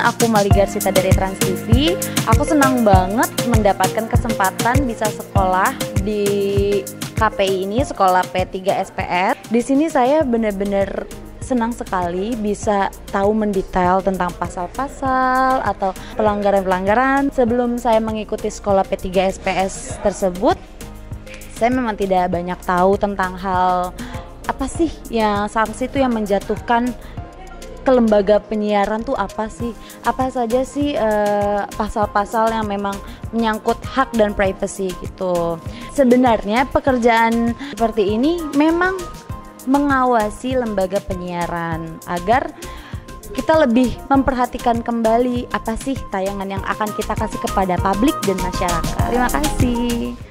aku Mali Garsita dari Trans TV. Aku senang banget mendapatkan kesempatan bisa sekolah di KPI ini, Sekolah P3 SPR. Di sini saya benar-benar senang sekali bisa tahu mendetail tentang pasal-pasal atau pelanggaran-pelanggaran. Sebelum saya mengikuti Sekolah P3 SPS tersebut, saya memang tidak banyak tahu tentang hal apa sih yang sanksi itu yang menjatuhkan ke lembaga penyiaran tuh apa sih? Apa saja sih pasal-pasal yang memang menyangkut hak dan privacy gitu. Sebenarnya pekerjaan seperti ini memang mengawasi lembaga penyiaran agar kita lebih memperhatikan kembali apa sih tayangan yang akan kita kasih kepada publik dan masyarakat. Terima kasih.